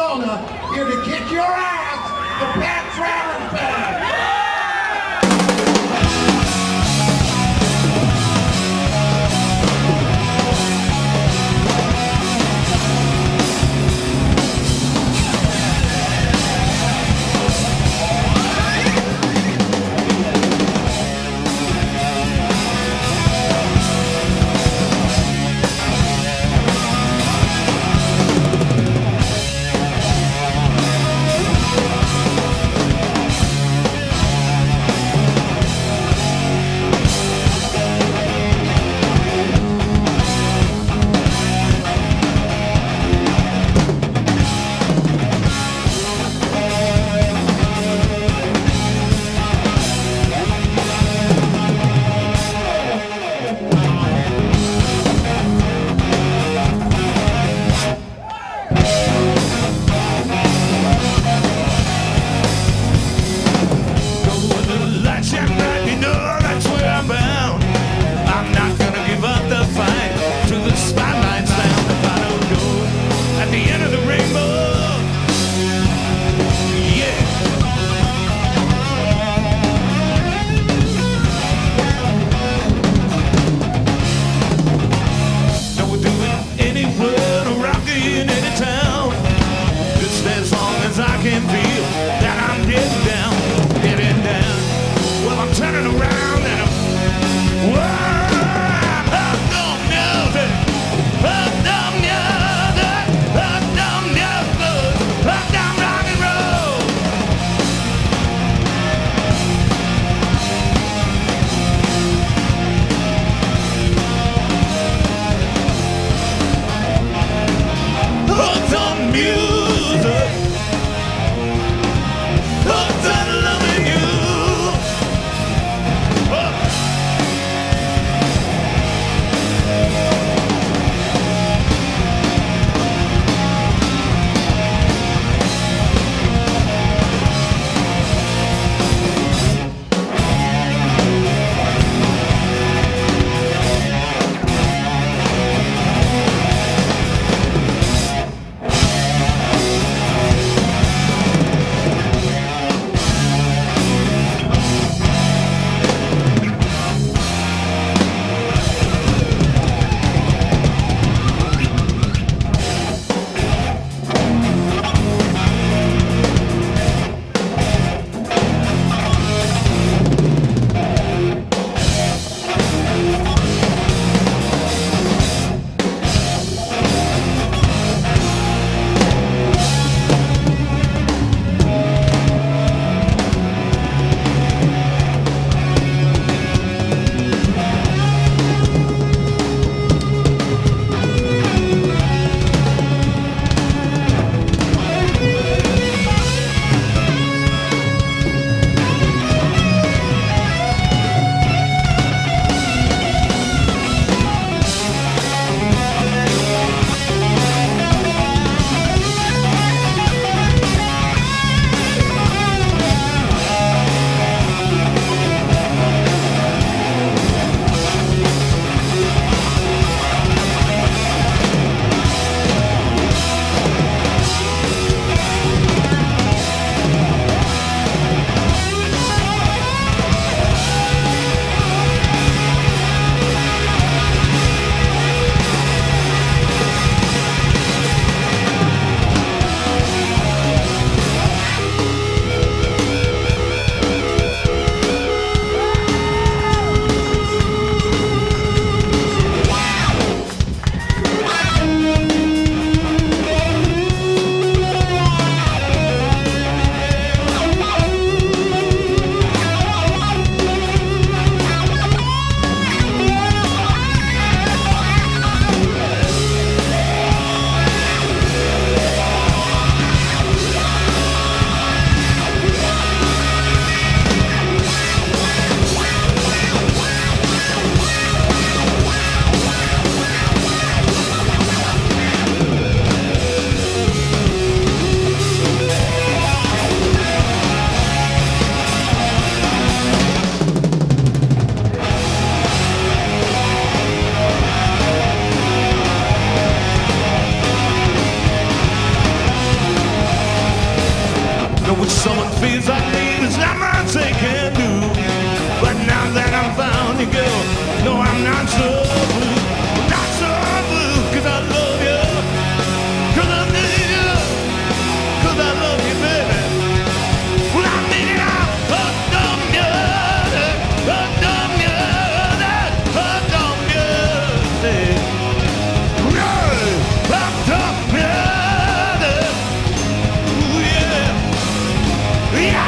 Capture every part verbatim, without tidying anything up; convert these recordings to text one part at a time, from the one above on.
Arizona, here to kick your ass, the Travers Band. Know what someone feels like me, there's not much they can do. But now that I'm found you, girl, no, I'm not so blue. Not so blue, cause I love you. Cause I need you. Cause I love you, baby. Well, I need it out. Oh, dumb you. Oh, dumb you. Oh, dumb you. Yeah. Oh, dumb you. Ooh, yeah. Yeah.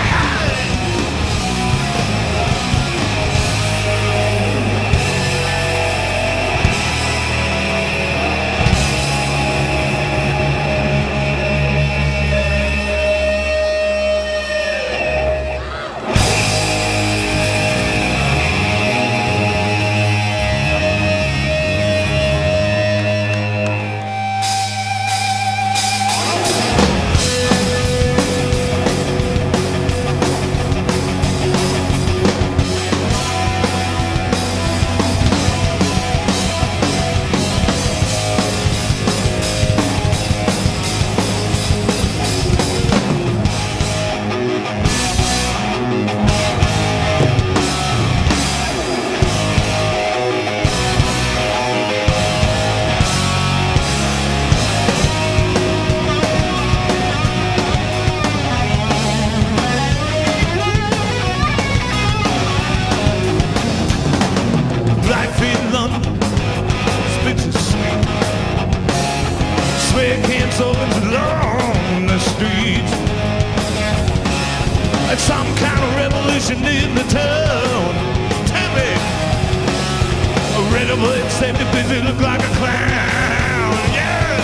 Some kind of revolution in the town. Tempe, a red bullet saved the busy, look like a clown. Yeah.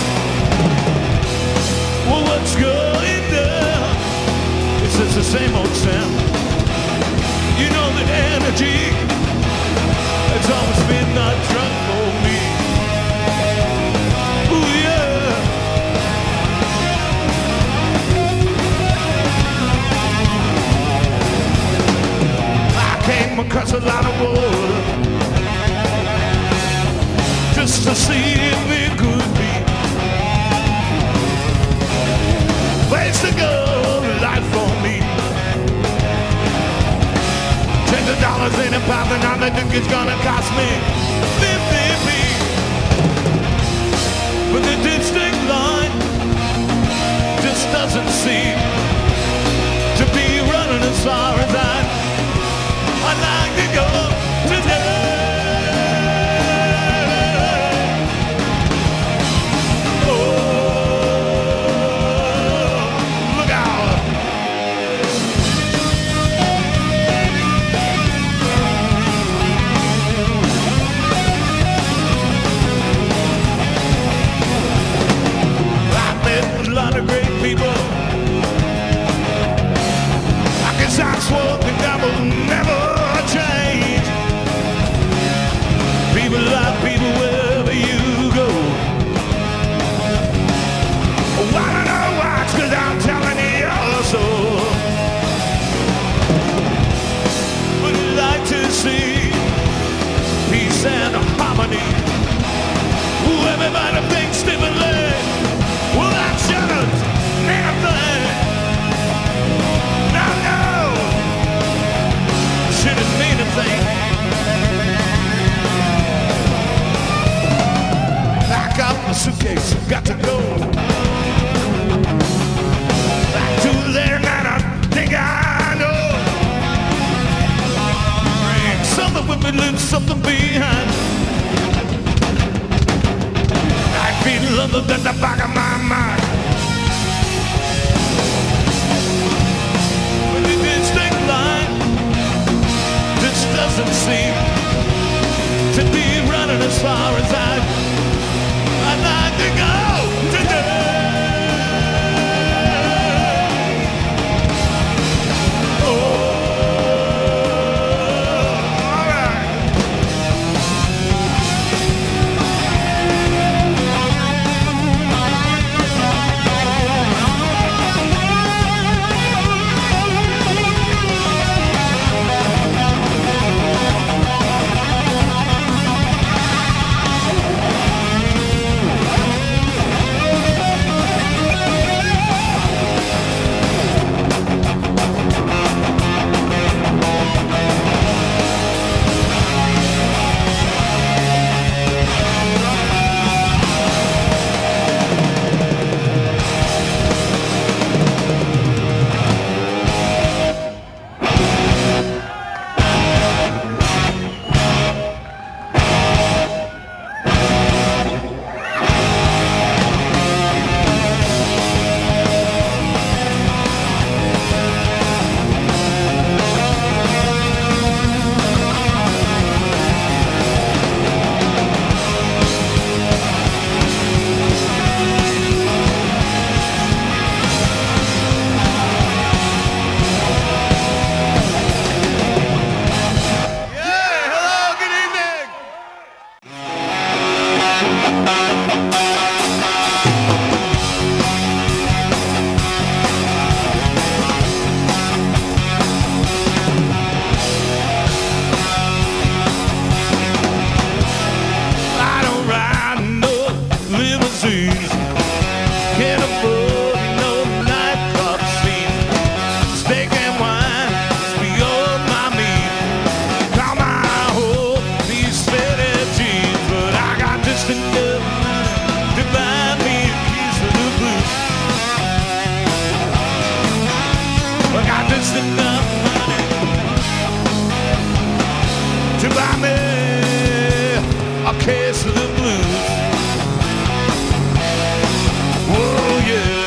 Well, what's going down? It's just the same old sound. You know the energy. It's always been not drunk for me. Ooh, yeah. Came across a lot of water just to see if it could be place to go, life for me. Ten dollars in a pop and I think it's gonna cost me fifty p. But the distinct line just doesn't seem to be running as far as I I'd like to go today. Oh, look out. I've met a lot of great people. I guess I swore the devil never change. People like people wherever you go. Oh, I don't know why, it's cause I'm telling you so. But I'd like to see peace and harmony. Ooh, everybody thinks differently. Well, that shouldn't mean a thing. No, no, shouldn't mean a thing. Pack up my suitcase, got to go back to there, man, I think I know. Bring something with me, leave something behind. I feel love at the back of my mind. When the distinct line just doesn't seem to be running as far as I I'd like to go today. Oh, all right. just enough money to buy me a case of the blues. Whoa, yeah.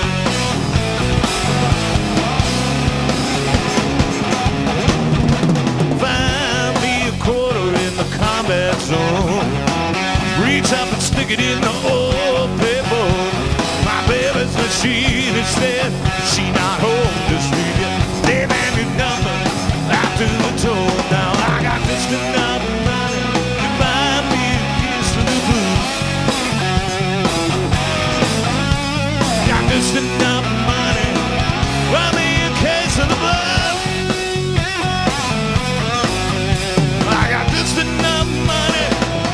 Find me a quarter in the combat zone. Reach up and stick it in the old paper. My baby's machine instead. She not home to sleep yet. They hand me number after the toll. Now I got just enough money to buy me a piece of the blues. Got just enough money to buy me a case of the blues. I got just enough money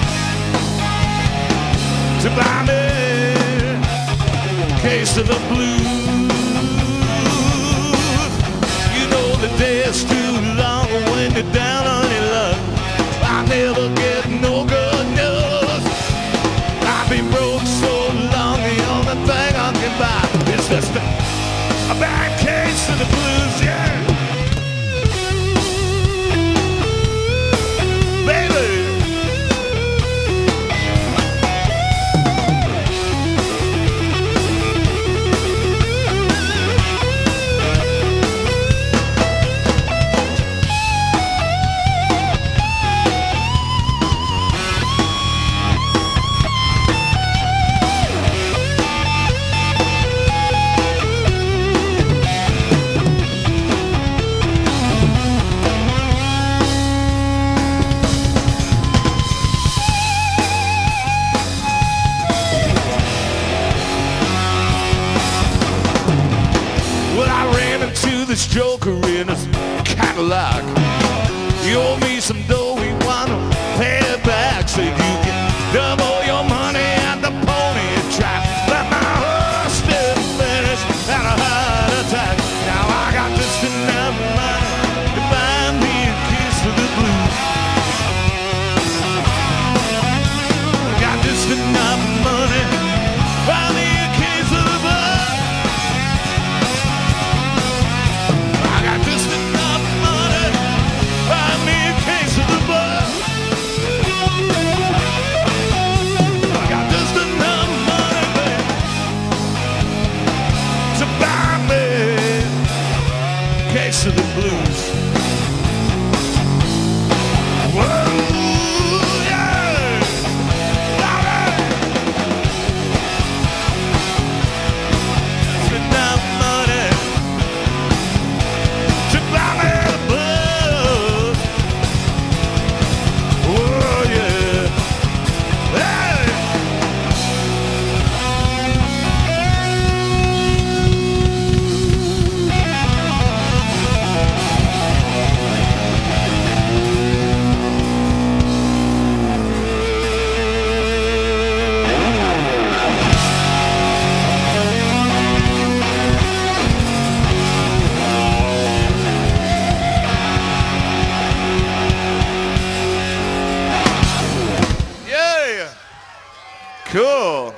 to buy me a case of the blues. You know the day is too long when you're down on your luck. I never get no good news. I've been broke so long, the only thing I can buy is just a, a bad case of the blues, yeah. Baby. This joker in his Cadillac. He owed me some dough, he wanna pay it back. Said you can double your money at the pony track. But my horse didn't finish, had a heart attack. Now I got just enough money to buy me a kiss of the blues. Got just enough money to buy me a kiss of the blues. Just enough money, buy me a case of the blues. I got just enough money, baby, to buy me a case of the blues. Whoa, yeah, all right. Just enough money to buy me the blues. Oh yeah, hey. Cool.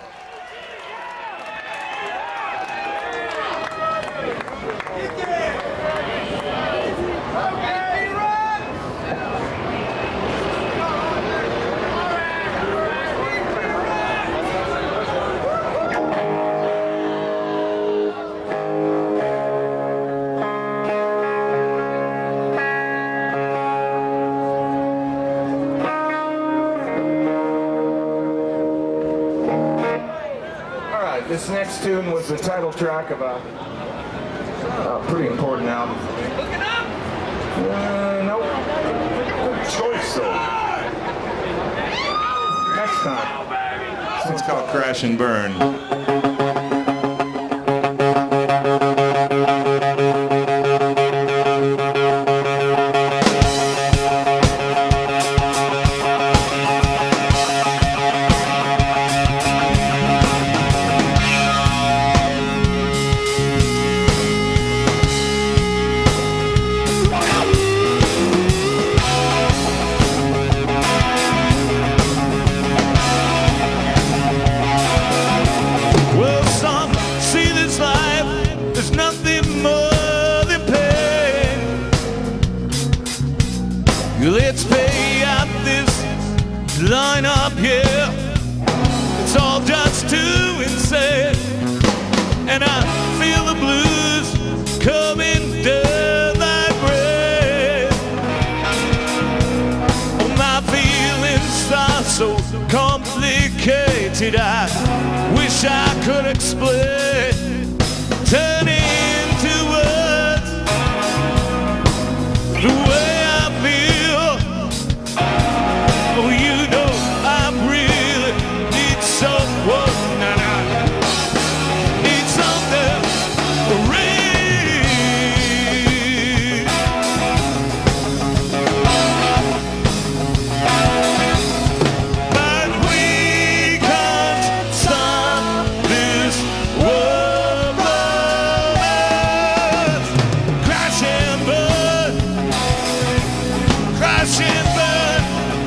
This next tune was the title track of a, a pretty important album. Uh, nope. Good choice, though. Next time. This one's called Crash and Burn. There's nothing more than pain. painted, I wish I could explain. Turn into words the way I feel. Oh, you know I really need someone, and I need something real. But we can't stop this world from us. Crash and burn, crash and burn.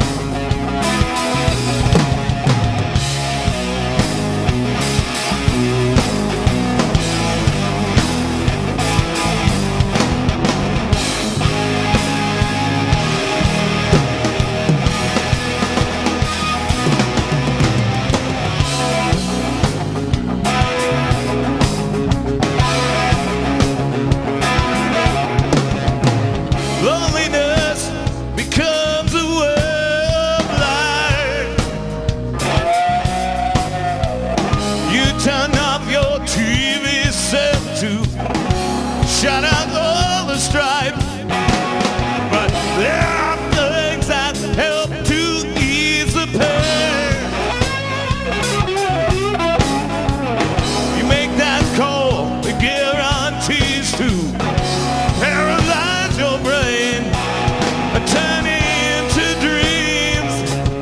Loneliness becomes a world light. You turn off your T V set to shut out all the strife. But there are things that help to ease the pain. You make that call, it guarantees to paralyze your brain and turn it into dreams.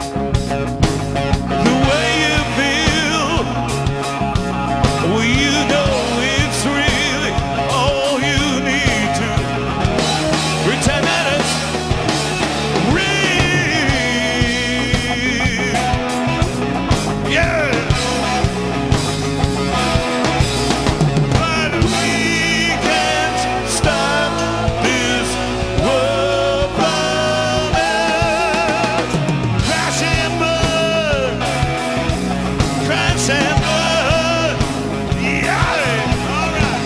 The way you feel, well, you know it's really all you need to pretend that it's real. Yeah. But we can't stop this world from us. Crash and burn, crash and burn. Yeah, all right.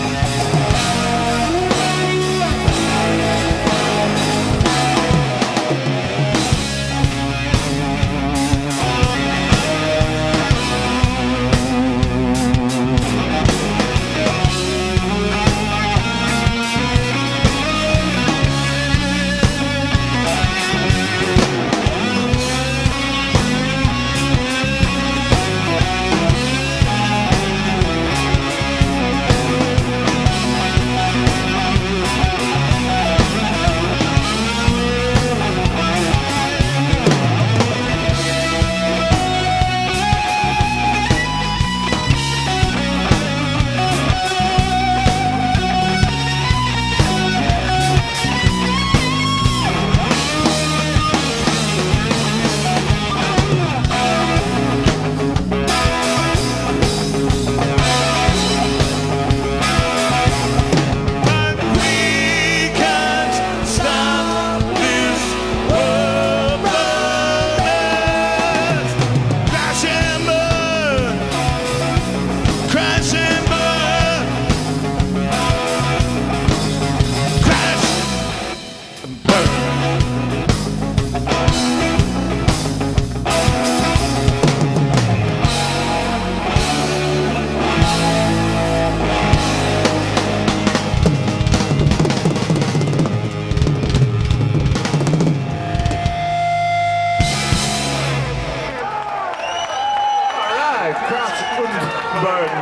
But we can't stop this world from us. Crash and burn, crash and burn, crash and burn. All right, crash and burn.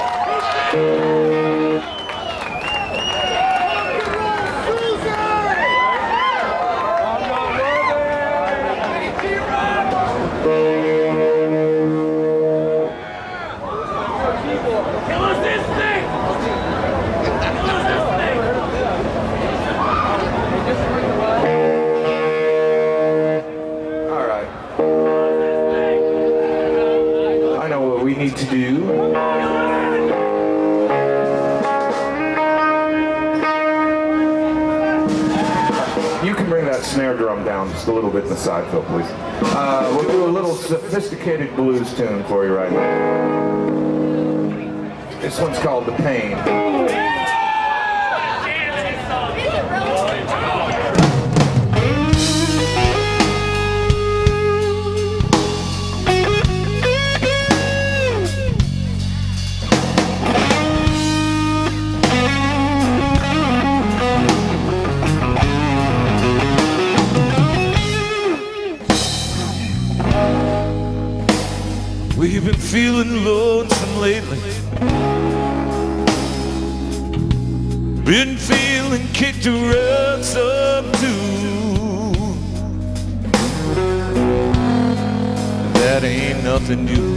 Kill us this thing! Kill us this thing! All right. I know what we need to do. You can bring that snare drum down just a little bit in the side, Phil, please. Uh, we'll do a little sophisticated blues tune for you right now. This one's called The Pain. feeling lonesome lately? Been feeling kicked around some too. That ain't nothing new.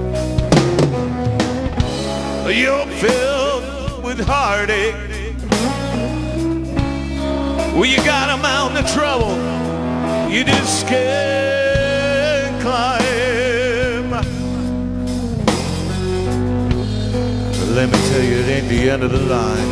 You're filled with heartache. Well, you got a mountain of trouble you just can't climb. But let me tell you, it ain't the end of the line.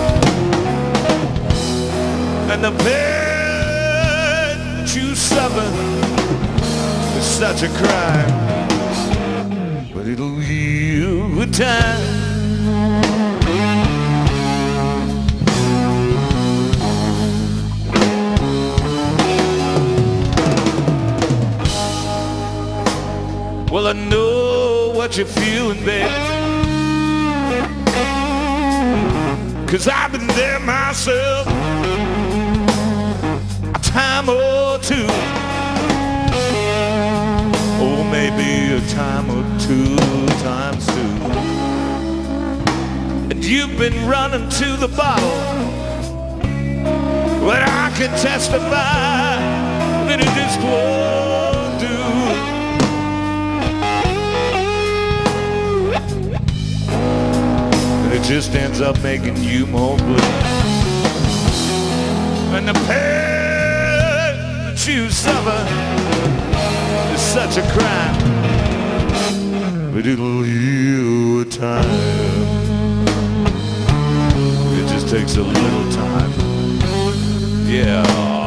And the pain that you suffer is such a crime, but it'll heal with time. Well, I know what you're feeling, babe, 'cause I've been there myself a time or two. Or maybe a time or two times two. And you've been running to the bottle, but I can testify that it just won't do. It just ends up making you more blue. And the pain that you suffer is such a crime, but it'll heal with time. It just takes a little time. Yeah.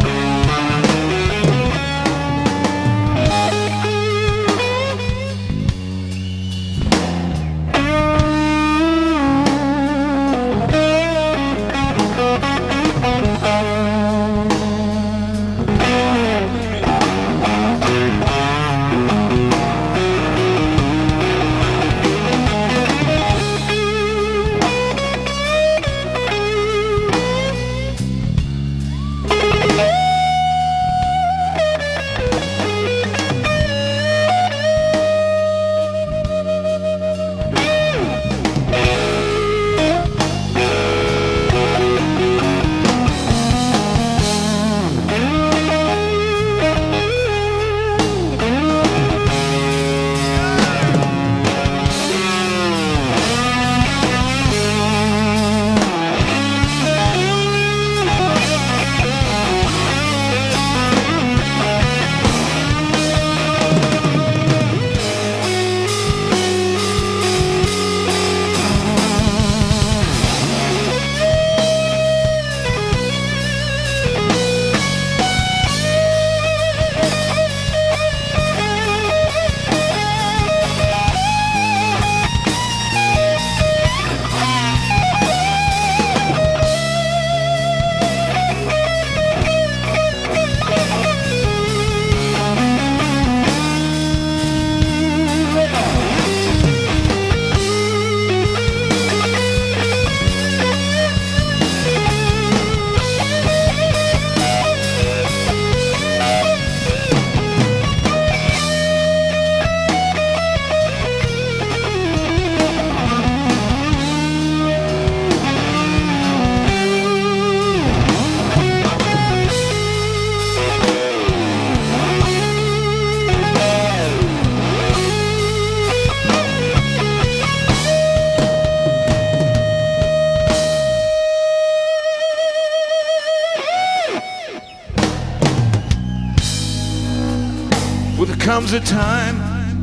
Comes a time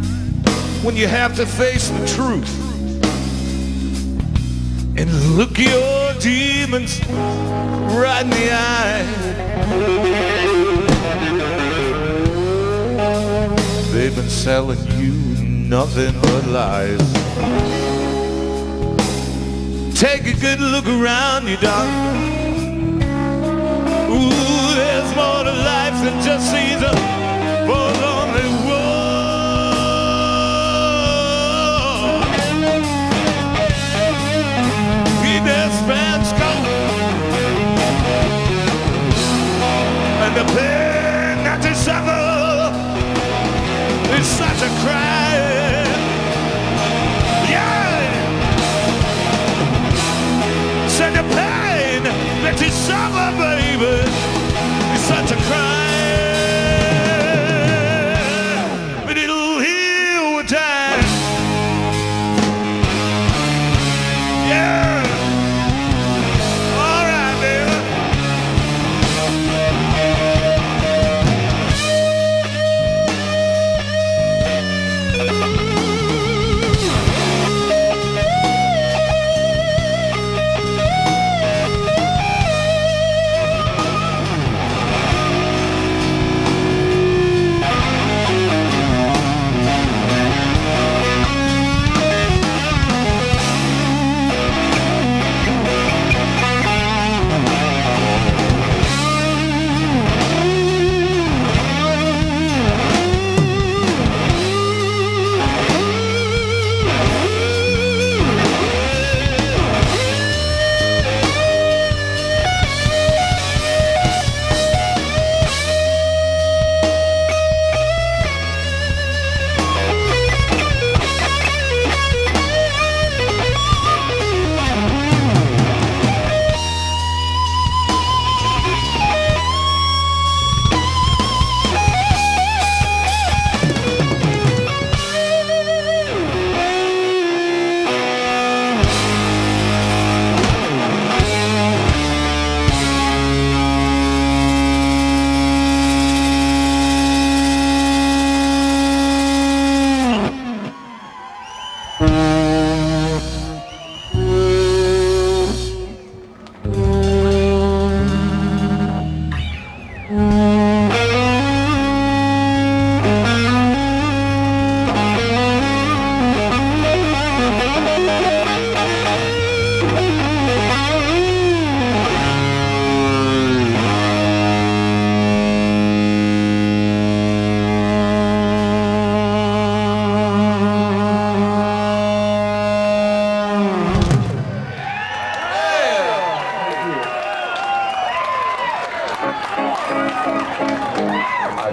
when you have to face the truth and look your demons right in the eye. They've been selling you nothing but lies. Take a good look around you, darling. Ooh, there's more to life than just Caesar. Forlornly war. He does Spanish go, and the pain that they suffer is such a crime,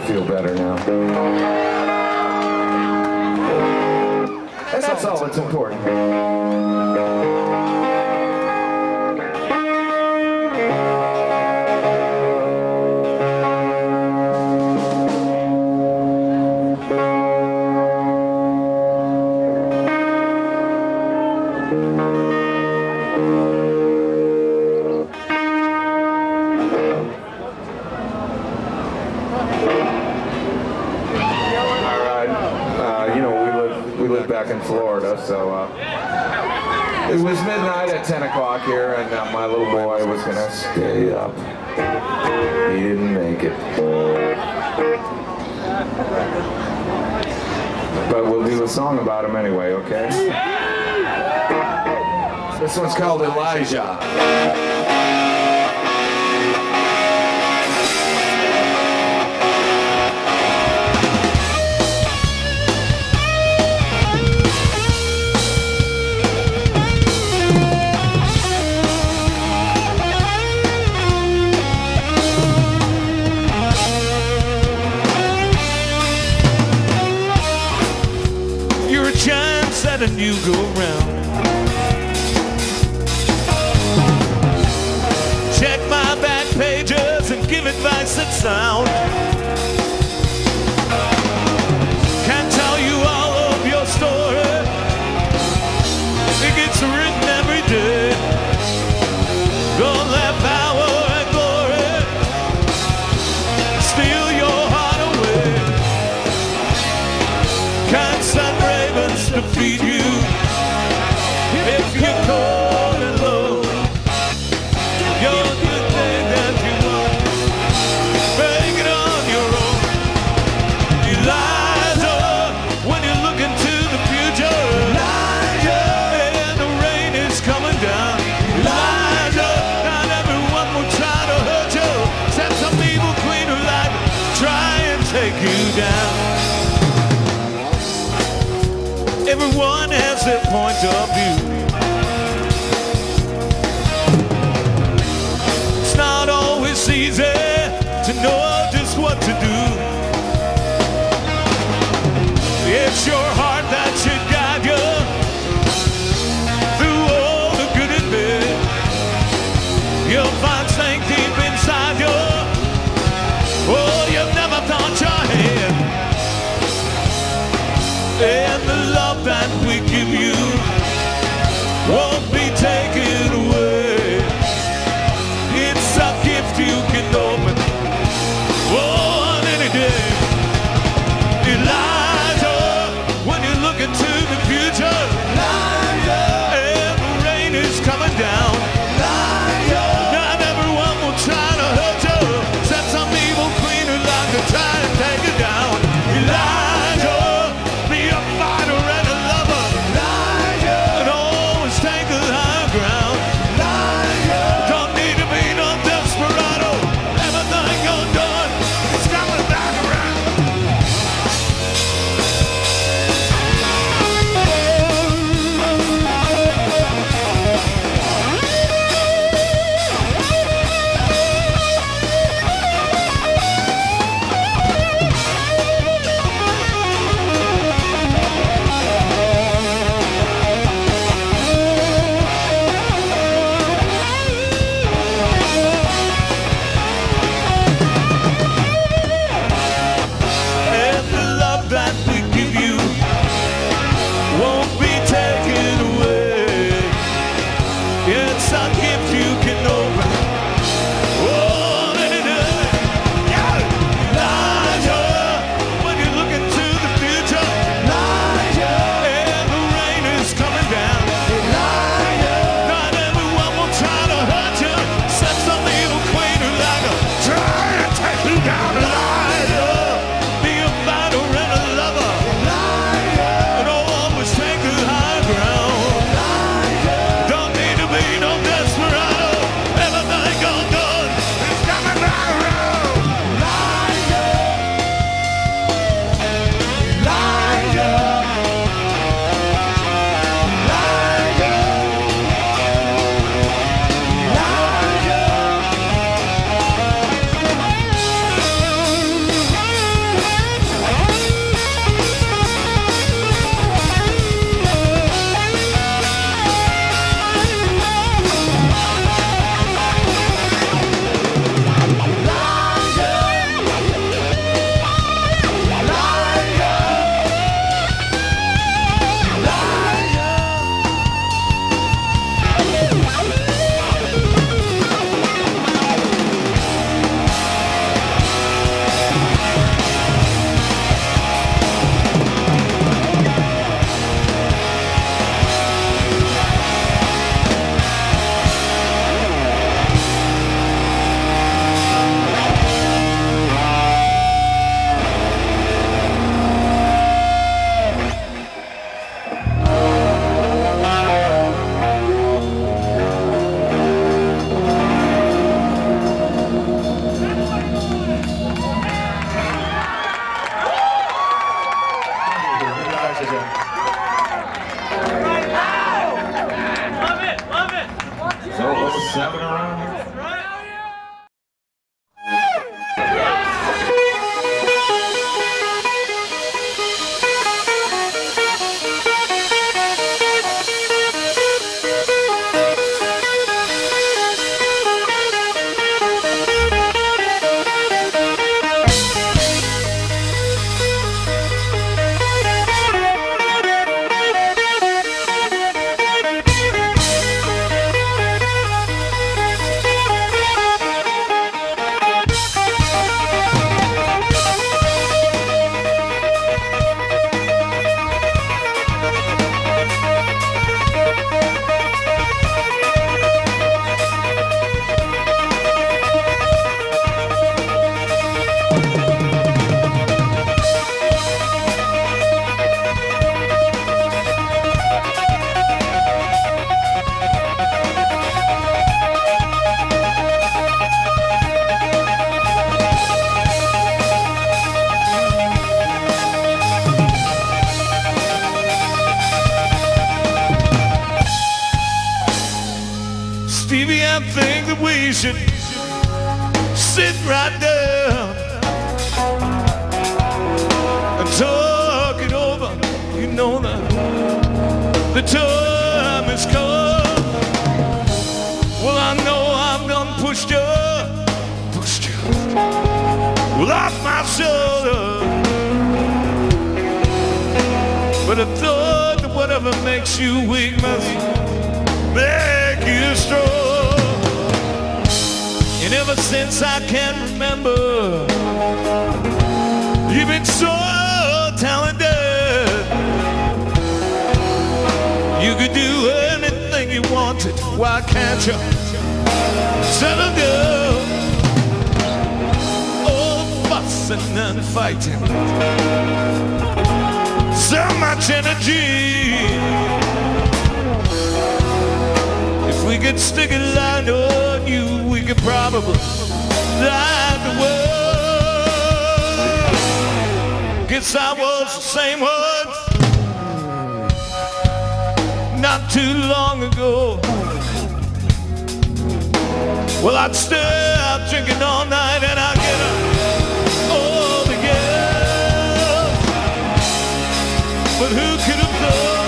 feel better now. And that's all that's important. Back in Florida, so uh, it was midnight at ten o'clock here, and uh, my little boy was gonna stay up. He didn't make it. But we'll do a song about him anyway, okay? This one's called Elijah. And you go round. Check my back pages and give advice that's sound. Can't tell you all of your story. It gets written every day. Don't let power and glory steal your heart away. Can't send ravens to feed you. If you're cold and low, you're the thing that you want. Make it on your own. Elijah, when you look into the future, Elijah, and the rain is coming down. Elijah, not everyone will try to hurt you. Except some evil queen who like try and take you down. Everyone has their point of view. It's not always easy to know just what to do. It's your heart that should guide you through all the good and bad. You'll find strength deep inside you. Oh, you've never thought your head. And the love that we give you won't be taken away. It's a gift you can know. Stevie, I think that we should sit right down and talk it over. You know that the time has come. Well, I know I've done pushed you, pushed you, well, off my shoulder. But I thought that whatever makes you weak must make you strong. And ever since I can remember, you've been so talented. You could do anything you wanted. Why can't you settle down? All the fussing and fighting, so much energy. If we could stick a line on you, we could probably light the world. Guess I was the same one not too long ago. Well, I'd stay out drinking all night and I'd get up all the girls. But who could have thought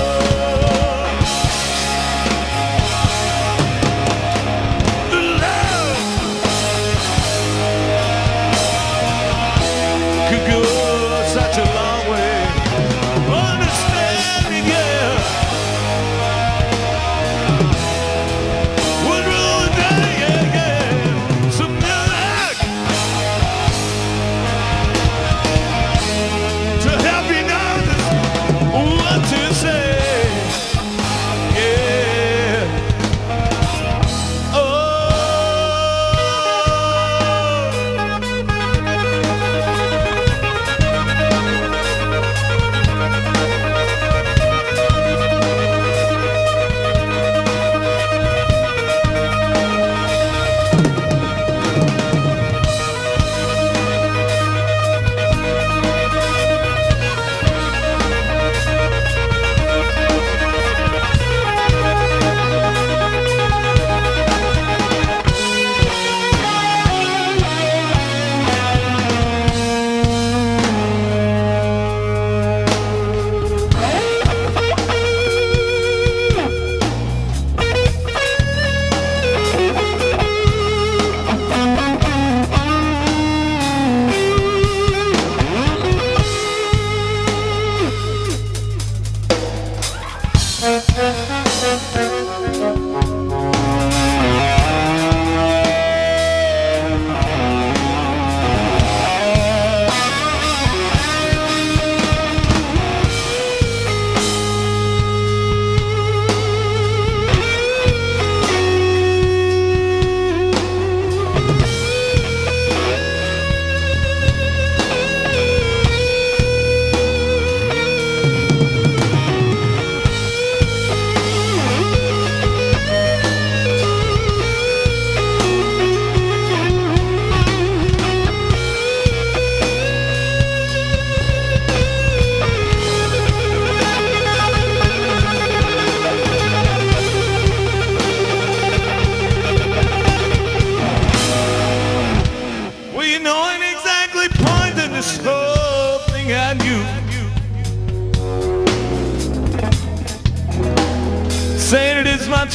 such a long way? Understand me, girl. Would ruin day, yeah, yeah. Some million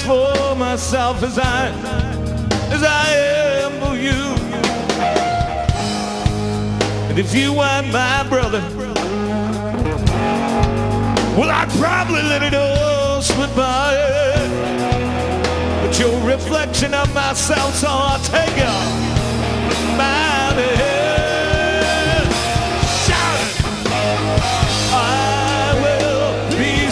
much for myself as I, as I am for you. And if you weren't my brother, well, I'd probably let it all slip by. But you're a reflection of myself, so I'll take you by the head. Shout it! I will be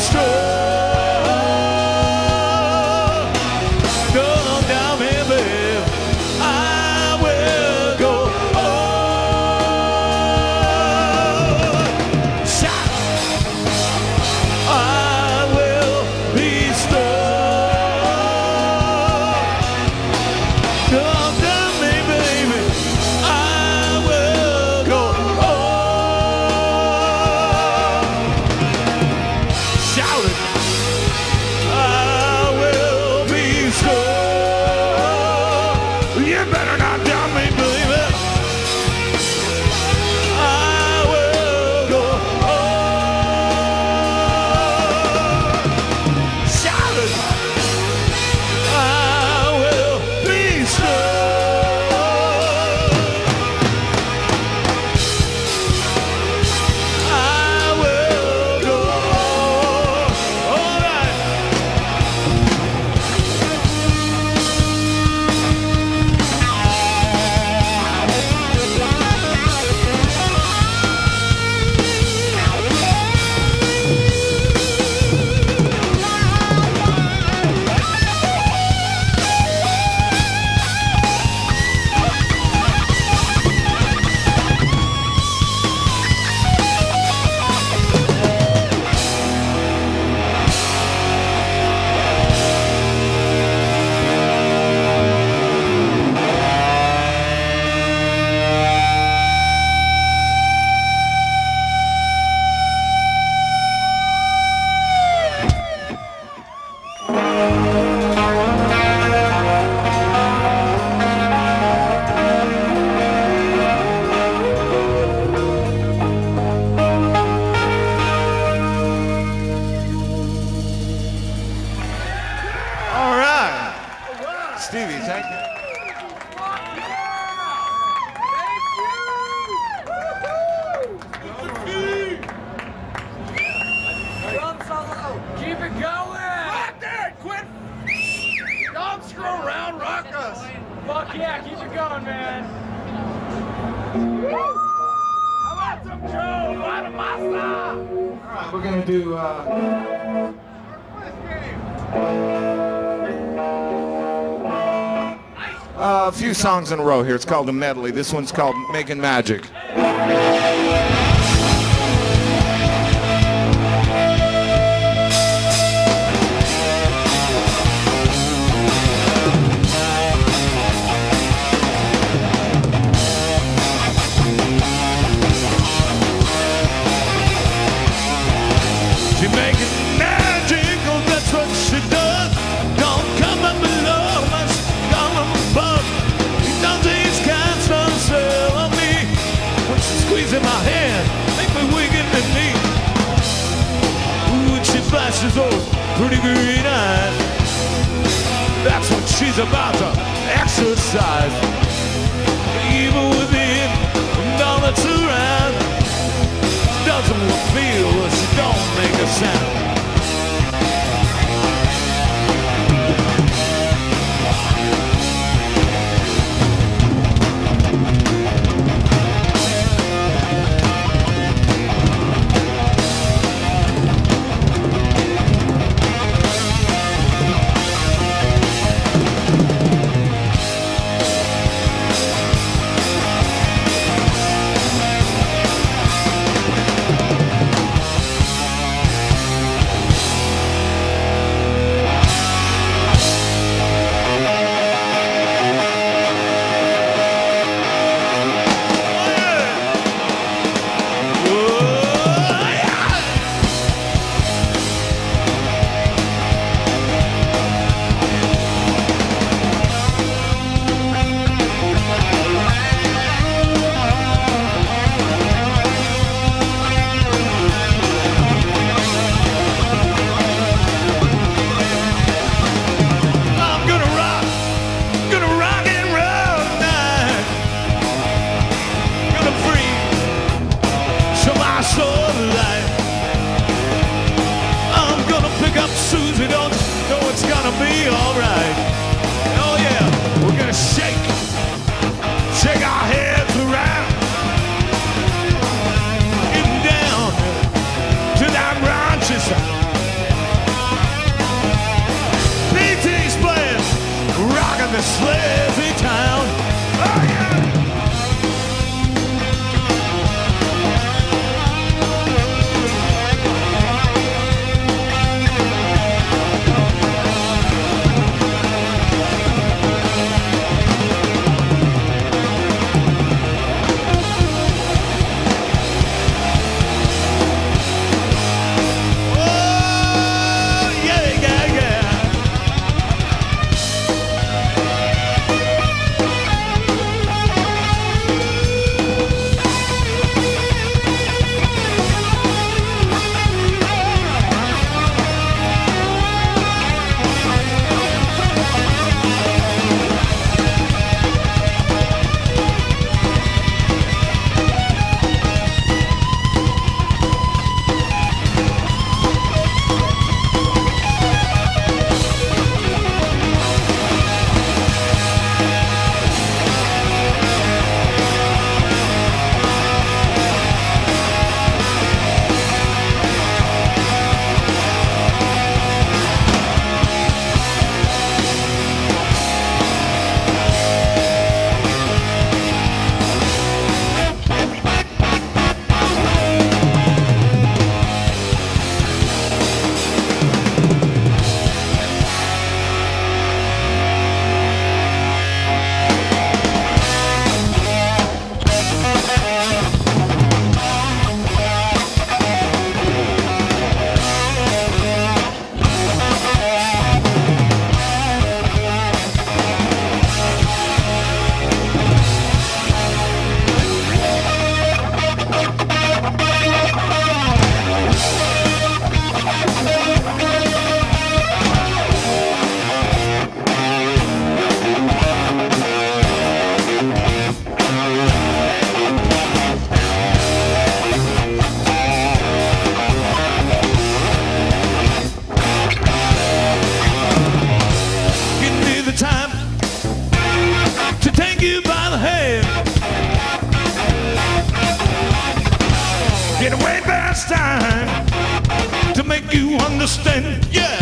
strong. Don't doubt me, babe. I will go on. Shout it! I will be strong. Don't doubt me, baby. I will go on. Shout it. I will be strong. You better not doubt me, baby. I will go on. Shout it. I will be strong. I will go on. All right. All right. Stevie, thank you. Keep it going! Right there! Quit! Don't screw around, rock us! Fuck yeah, keep it going, man! How about some Joe? Guatemala? Alright, we're gonna do uh, uh, a few songs in a row here. It's called a medley. This one's called Making Magic. She making magic, oh that's what she does. Don't come up below, must come up above. She does these kinds of sell on me. When she's squeezing my hand, make me weak in the knee. Ooh, and she flashes those pretty green eyes. That's when she's about to exercise. Even within all that's around, doesn't feel, she don't make a sound. lazy town. Oh, yeah. Understand, yeah.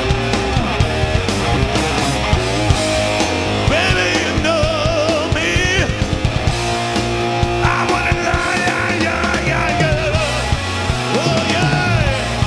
Baby, you know me. I wanna lie, yeah, yeah, yeah, yeah. Oh, yeah.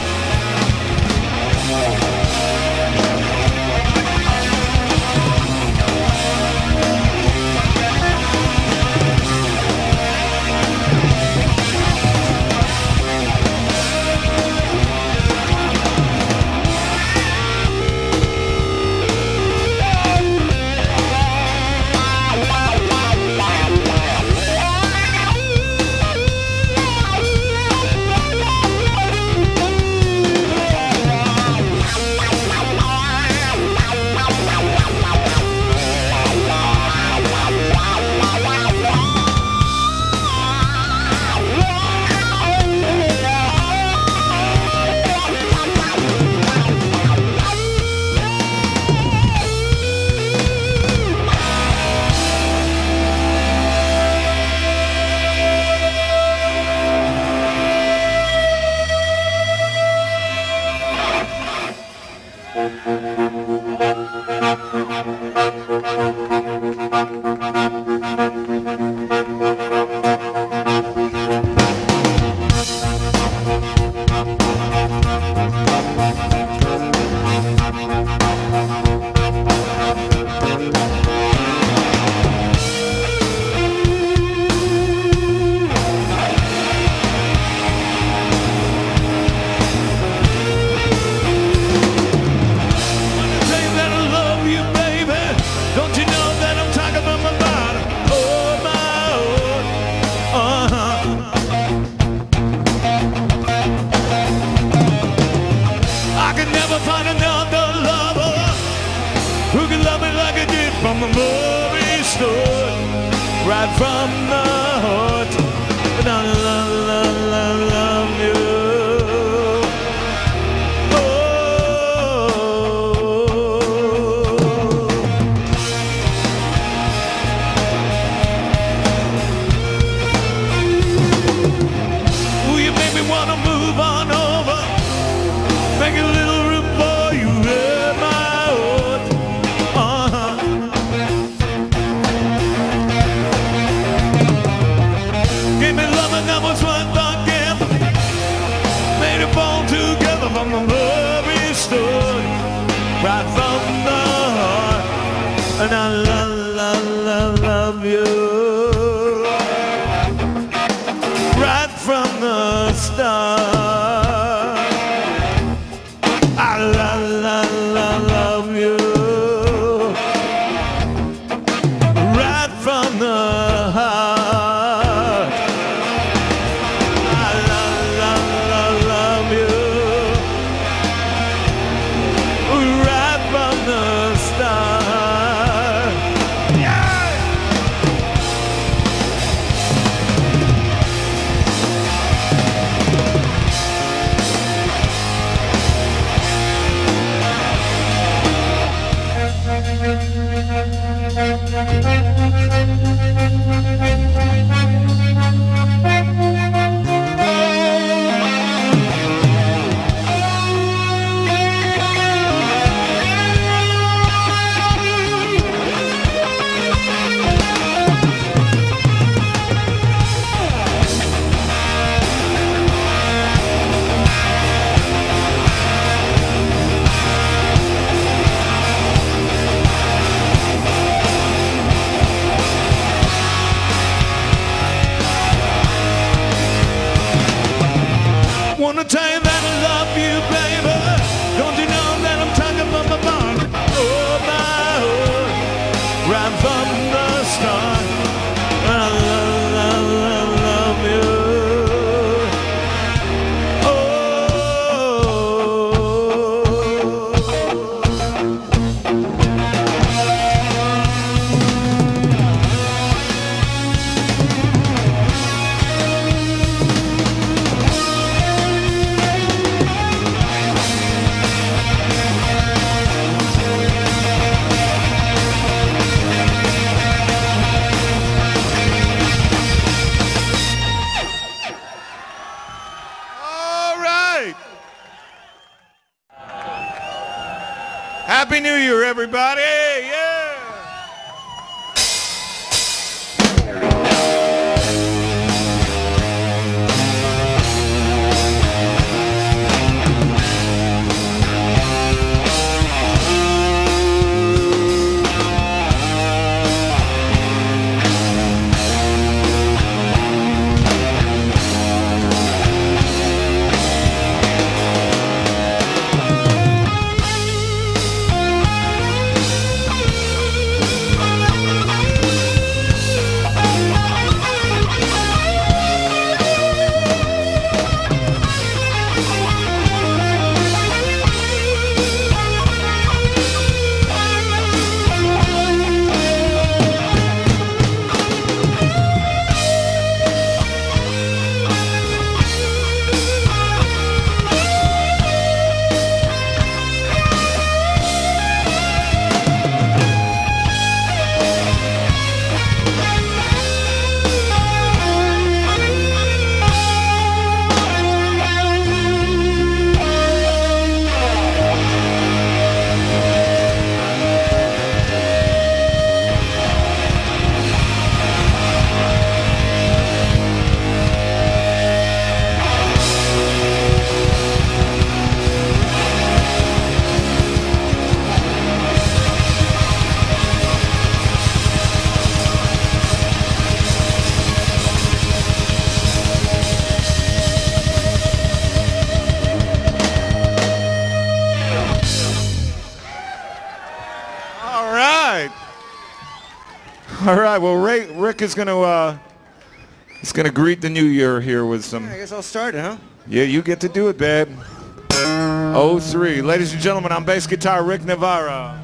From the movie store, right from the heart, and I love, love, love, love you. Oh, will you make me wanna move on over, make a little room for you in my heart? Uh-huh. love, love you right from the start. I love, love, love, love you right from the heart. I love, love, love, love you right from the start. Yeah! Wanna tell you that I love you, baby. Don't you know that I'm talking about my bond? Oh, my heart, right from the start. I love, love, love, love you. All right. Happy New Year, everybody. Yeah. All right, well, Ray, Rick is going to uh, is going to greet the new year here with some... Yeah, I guess I'll start it, huh? Yeah, you get to do it, babe. oh three. Ladies and gentlemen, on bass guitar, Rick Navarro.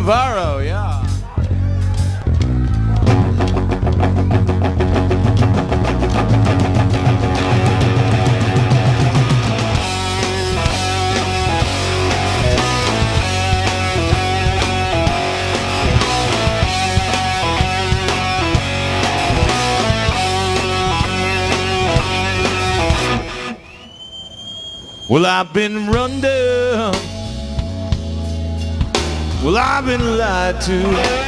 Navarro, yeah. Well, I've been run down. Well, I've been lied to.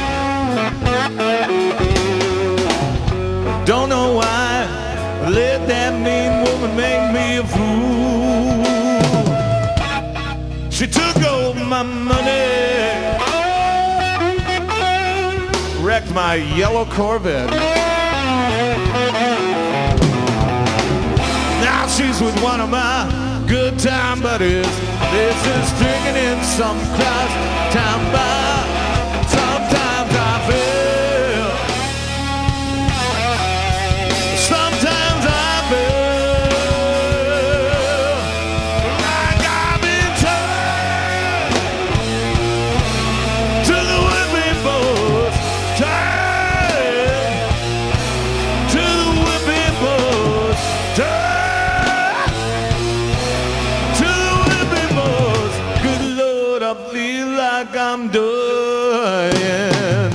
Don't know why I let that mean woman make me a fool. She took all my money, wrecked my yellow Corvette. Now she's with one of my good time buddies. This is drinking in some cross town bar. Sometimes I feel, sometimes I feel like I've been turned to the whipping boys, turned to the whipping boys, turned. I'm dying.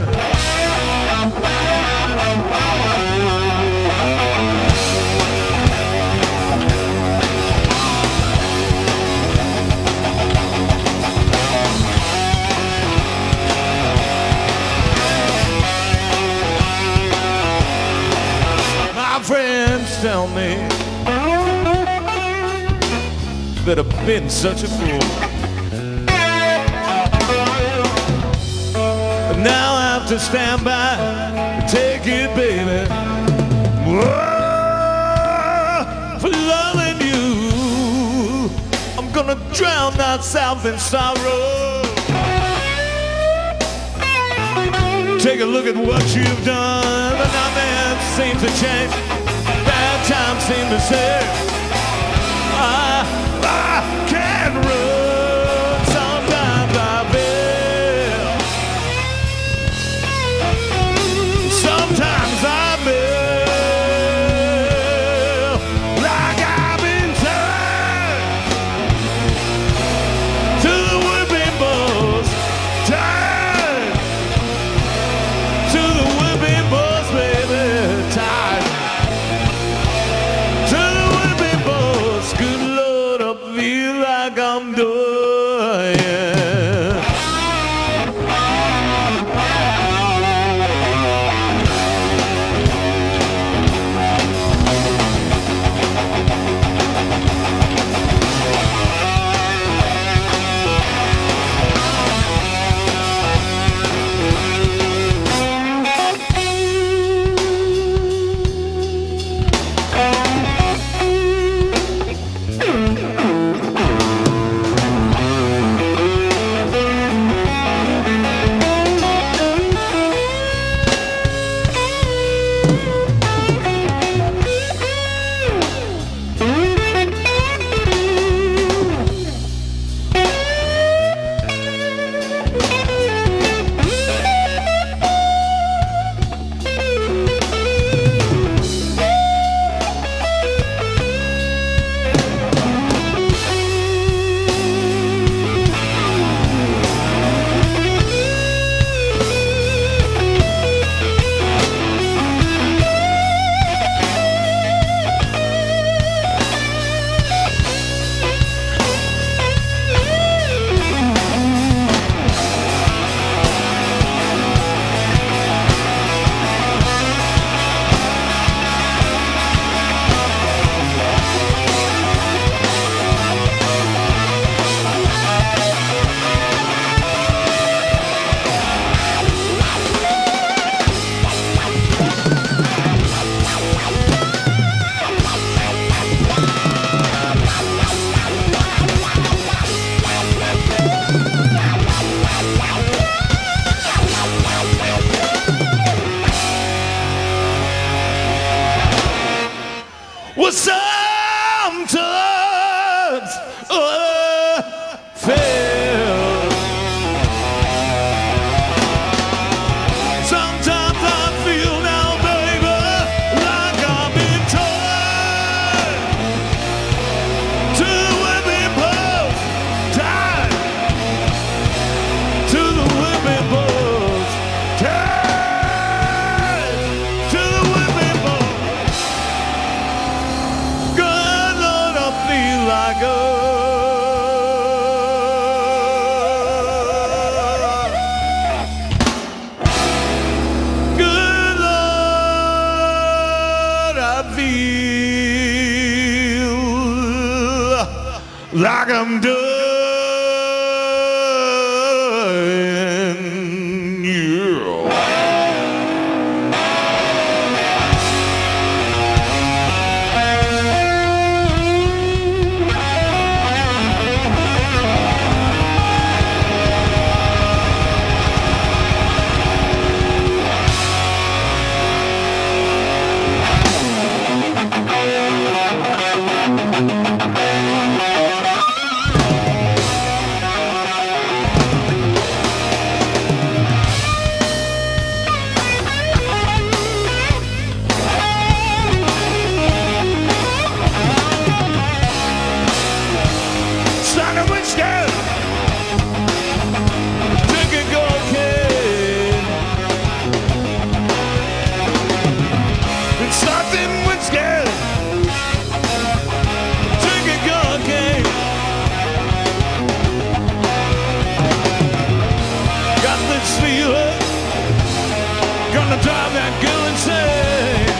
My friends tell me that I've been such a fool. Now I have to stand by and take it, baby. Whoa, for loving you, I'm gonna drown myself in sorrow. Take a look at what you've done, but nothing seems to change. Bad times seem to say, I, I can't run. Sometimes I feel, sometimes I feel like I've been turned to the whipping boys, turned to the whipping boys, baby, tied to the whipping boys. Good Lord, I feel like I'm doing. Well, sometimes I feel like I'm doing you. Drive that girl insane,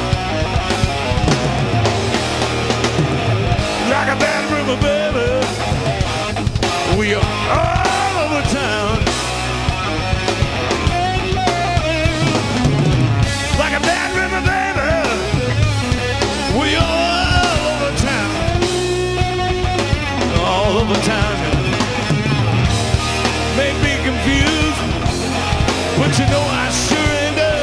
like a bad river, baby. We are all over town, like a bad river, baby. We are all over town, all over town. Make me confused, but you know I sure ain't done.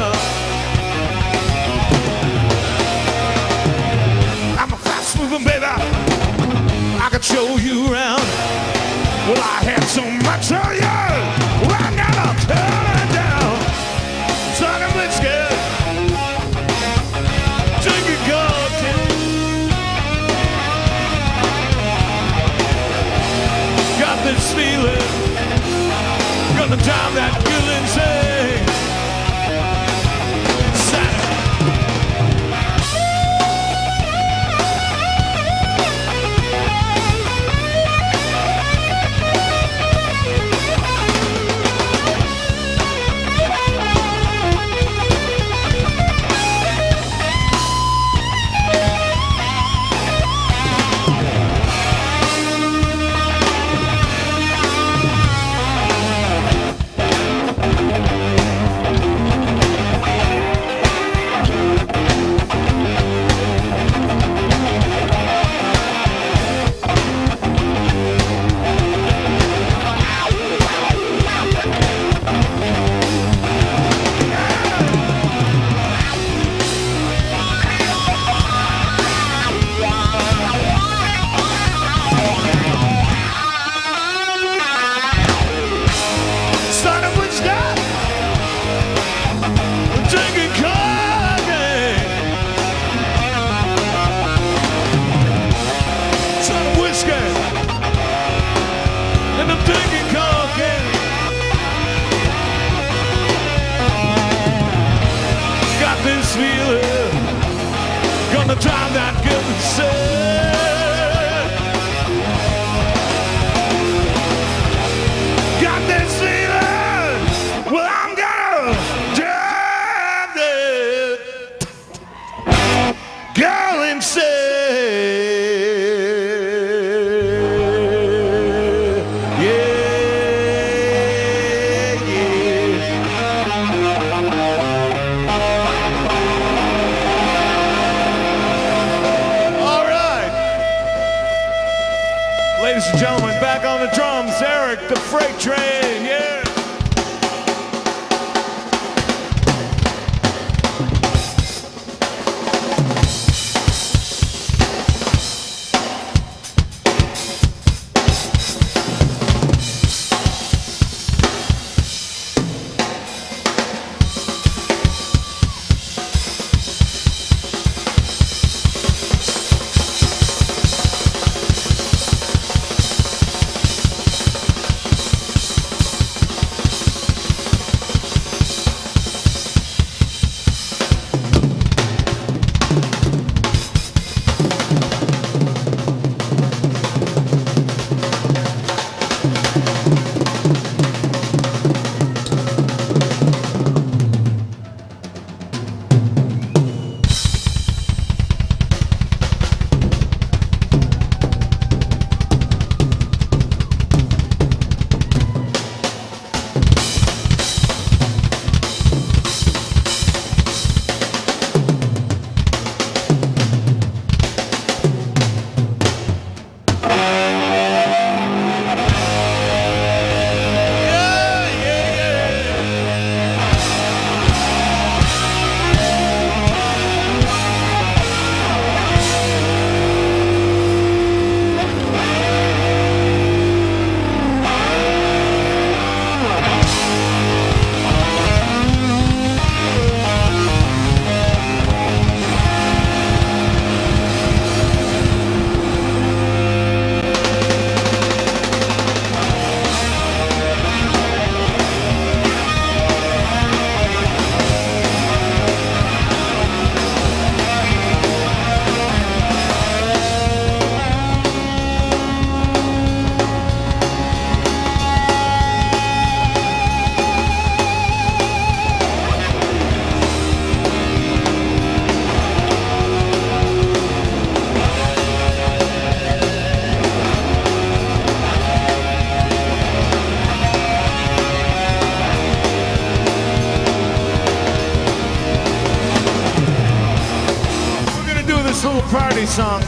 Baby, I could show you around. Well, I had so much of you, well, I gotta turn it down. Talking whiskey, drinking cocktail. Got this feeling, gonna drive that girl insane. Time that girl insane. Got this feeling, well, I'm gonna drive that girl insane. Ladies and gentlemen, back on the drums, Eric, the Freight Train, yeah!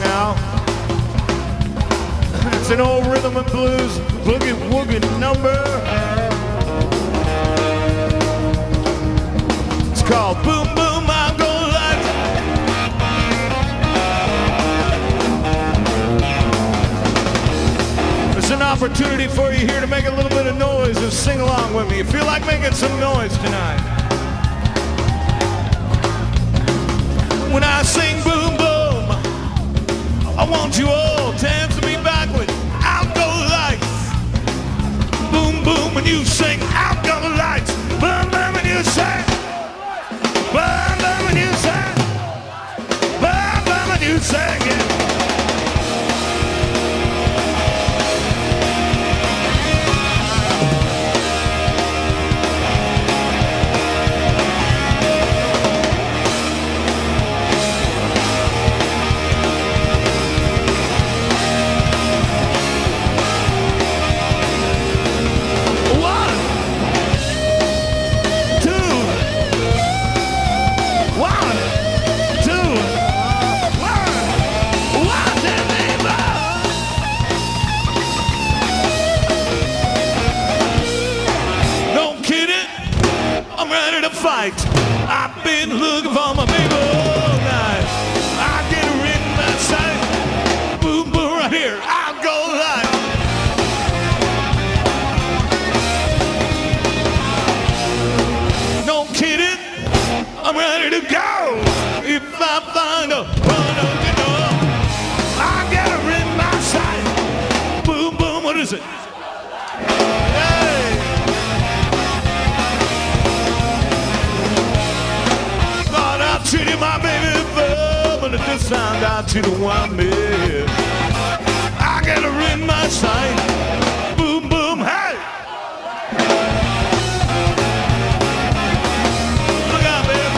now. It's an old rhythm and blues boogie woogie number. It's called Boom Boom, I'm Gonna Light. There's an opportunity for you here to make a little bit of noise and sing along with me. You feel like making some noise tonight? When I sing boom boom, I want you all to answer me back with outdoor lights. Boom boom when you sing outdoor lights. Boom boom when you sing. Boom boom when you sing. Boom boom when you sing it. Fight. I've been looking for my baby all night. I get her in my sight. Boom, boom, right here. I'll go live. No kidding. I'm ready to go. If I find a run up the door, I get her in my sight. Boom, boom. What is it? Treated my baby firm, and I just found out she don't want me. I got her in my sight. Boom, boom, hey! Look out, baby.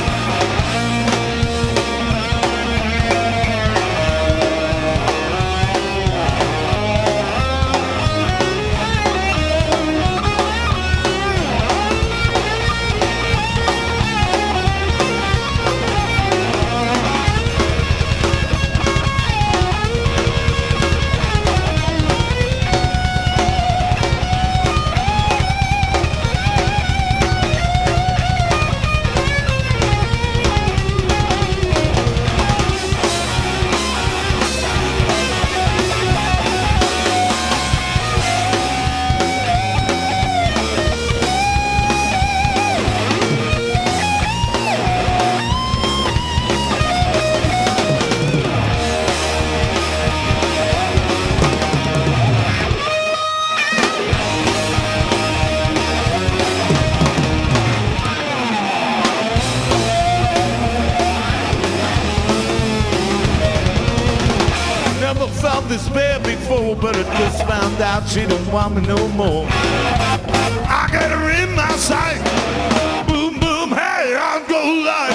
This bad before, but I just found out she don't want me no more. I got her in my sight. Boom, boom, hey, I'll go live.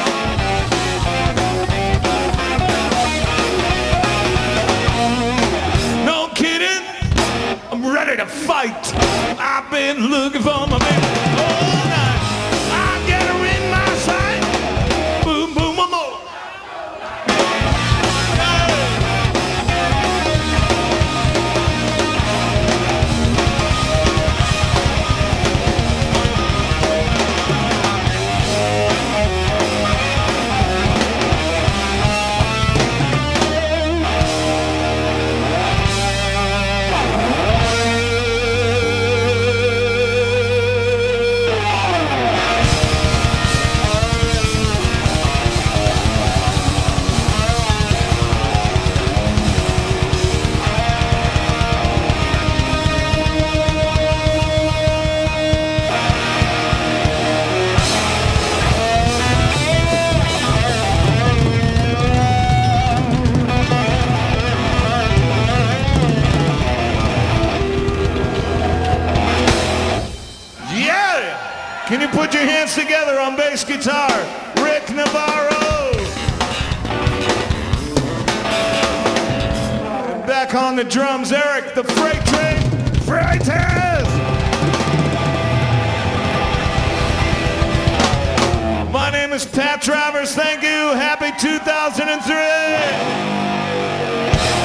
No kidding, I'm ready to fight. I've been looking for my baby all night. I get her in my sight. Boom, boom, one more. Can you put your hands together on bass guitar? Rick Navarro. And back on the drums, Eric, the freight train, Frates. My name is Pat Travers. Thank you. Happy two thousand three.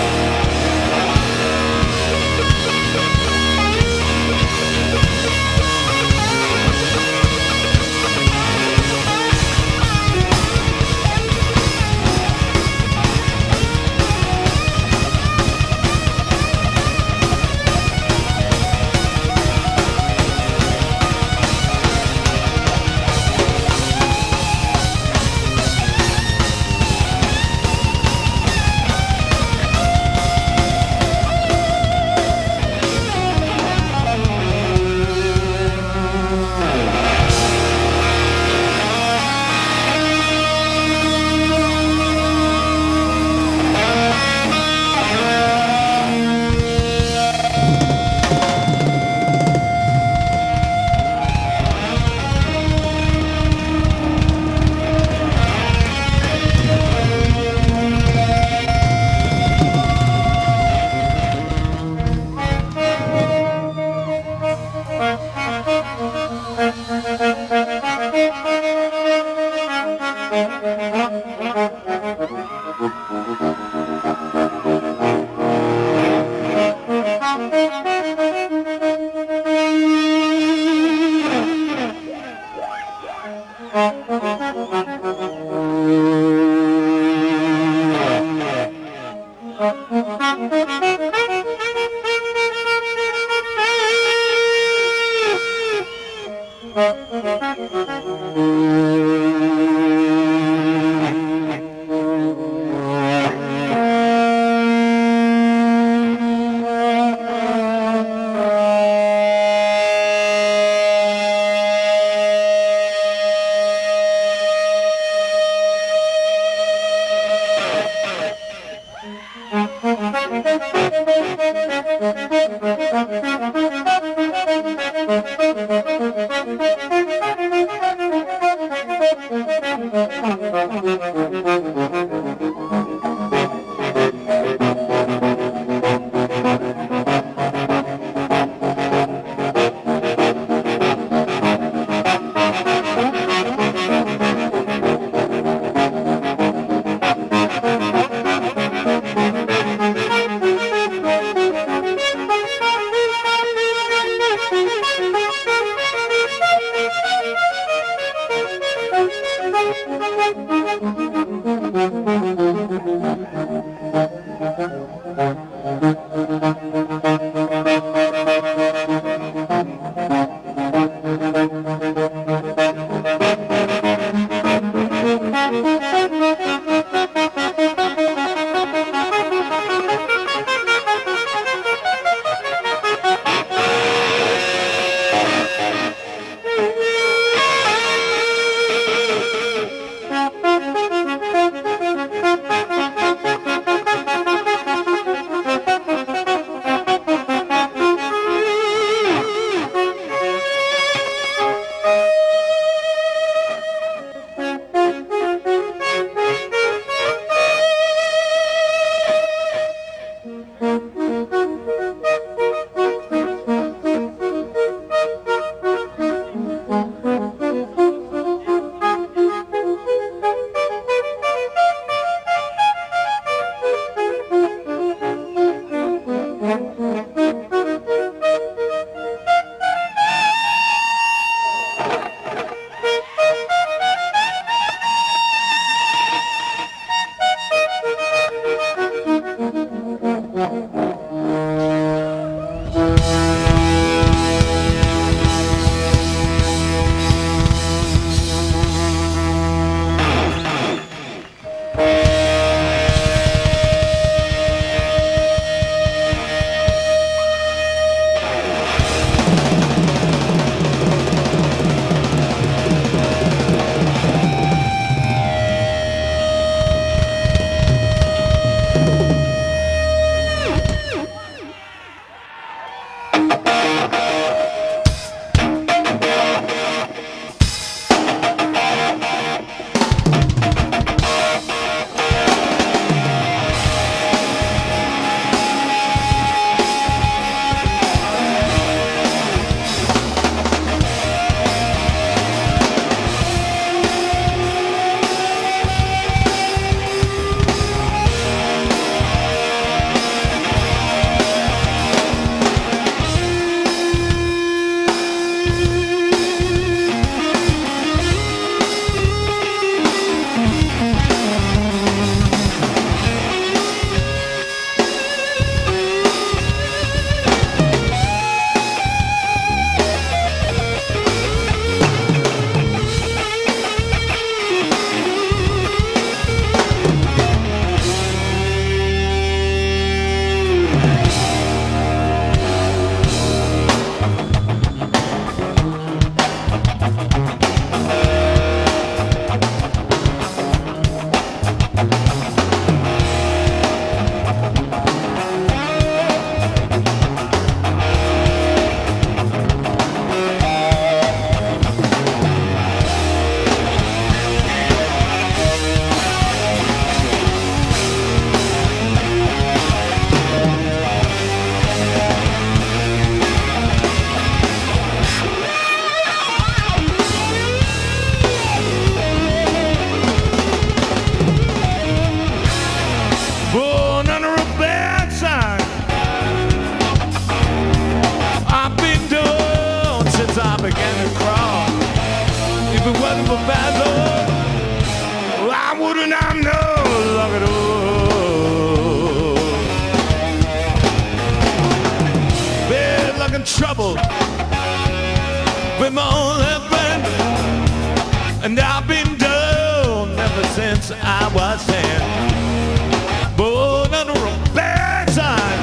with my only friend, and I've been down ever since I was ten. Born under a bad sign,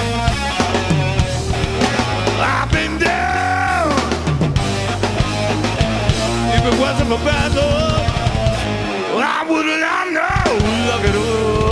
I've been down. If it wasn't for bad love, I wouldn't have known. Look at all.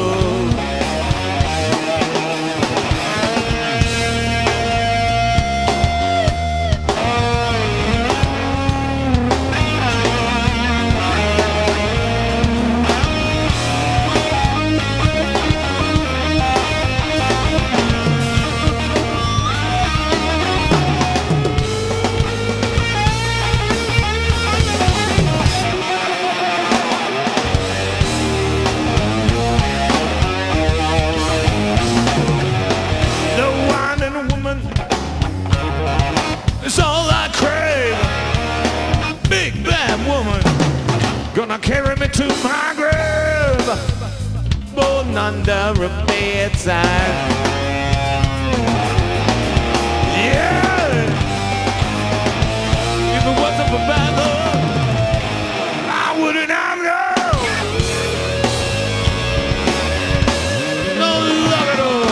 Gonna carry me to my grave, born under a bedside. Yeah, if it wasn't for bad love, I wouldn't have known. No love at all.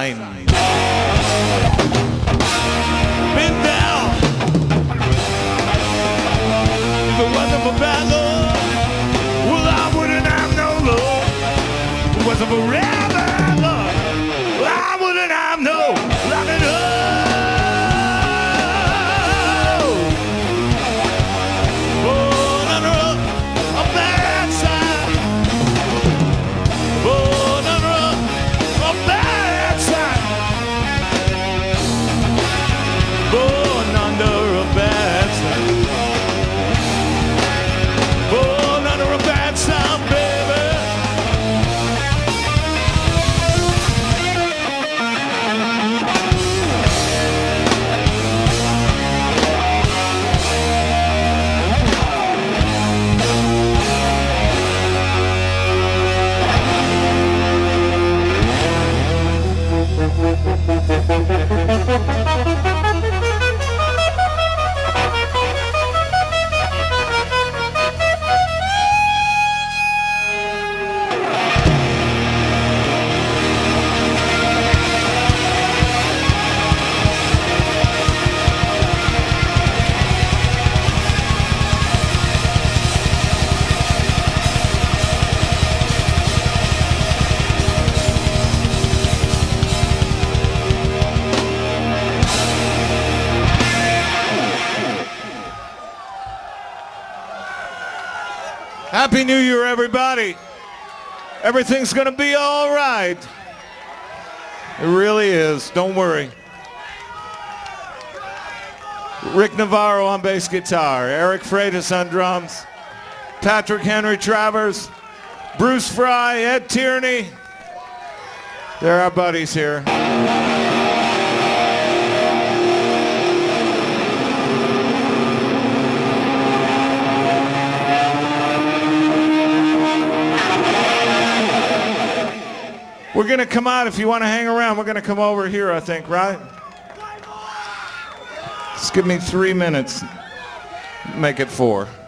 line. Been down. If it wasn't for bad love, well, I wouldn't have no love. If it wasn't for real bad love, well, I wouldn't have no loving love. Oh, under a bad sign. Oh, under a bad sign. Born under a bad sign. Born under a bad sign, baby. Happy New Year, everybody. Everything's gonna be all right. It really is, don't worry. Rick Navarro on bass guitar, Eric Frates on drums, Patrick Henry Travers, Bruce Fry, Ed Tierney. They're our buddies here. We're going to come out. If you want to hang around, we're going to come over here, I think, right? Just give me three minutes. Make it four.